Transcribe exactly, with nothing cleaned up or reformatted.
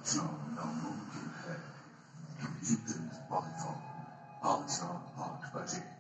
Ciao, l'amour qu'il fait. Il est de Polyphone. Altra Park Budget.